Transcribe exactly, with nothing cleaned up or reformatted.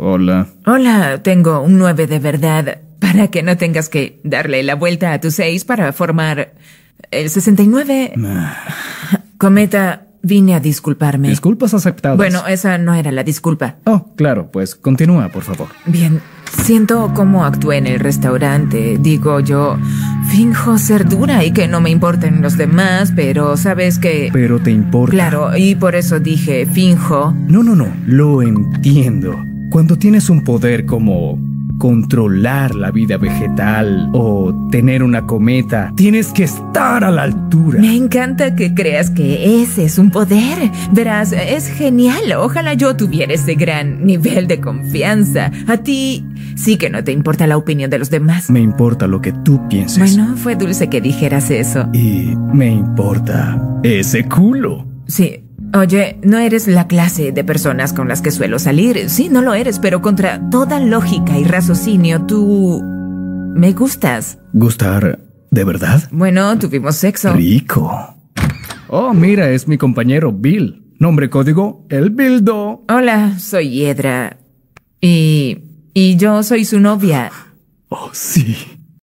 Hola. Hola, tengo un nueve de verdad, para que no tengas que darle la vuelta a tu seis para formar el sesenta y nueve. Cometa, vine a disculparme. Disculpas aceptadas. Bueno, esa no era la disculpa. Oh, claro, pues continúa, por favor. Bien, siento cómo actué en el restaurante. Digo, yo finjo ser dura y que no me importen los demás, pero sabes que... Pero te importa. Claro, y por eso dije, finjo. No, no, no, lo entiendo. Cuando tienes un poder como controlar la vida vegetal o tener una cometa, tienes que estar a la altura. Me encanta que creas que ese es un poder. Verás, es genial. Ojalá yo tuviera ese gran nivel de confianza. A ti sí que no te importa la opinión de los demás. Me importa lo que tú pienses. Bueno, fue dulce que dijeras eso. Y me importa ese culo. Sí. Oye, no eres la clase de personas con las que suelo salir. Sí, no lo eres, pero contra toda lógica y raciocinio, tú... me gustas. ¿Gustar de verdad? Bueno, tuvimos sexo. Rico. Oh, mira, es mi compañero Bill. Nombre código, el Bildo. Hola, soy Hiedra. Y... y yo soy su novia. Oh, sí.